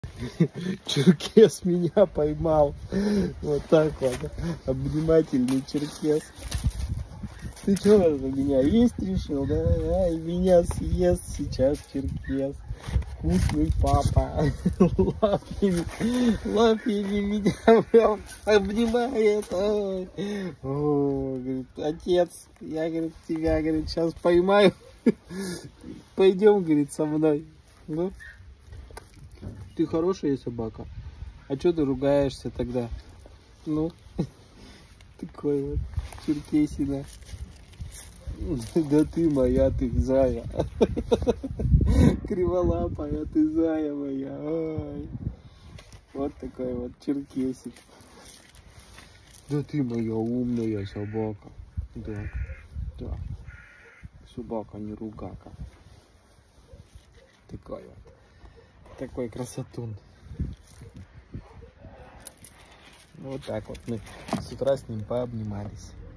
Черкес меня поймал. Вот так вот. Обнимательный черкес. Ты что на меня есть решил, да? Ай, меня съест сейчас черкес. Вкусный папа. Лапами меня прям обнимает. Ой. О, говорит, отец, я, говорит, тебя, говорит, сейчас поймаю. Пойдем, говорит, со мной. Ну, ты хорошая собака. А что ты ругаешься тогда? Ну, такой вот черкесина. Да ты моя, ты зая. Криволапая, ты зая моя. Ой. Вот такой вот черкесик. Да ты моя умная собака. Да, да. Собака, не ругака. Такой вот. Такой красотун. Вот так вот мы с утра с ним пообнимались.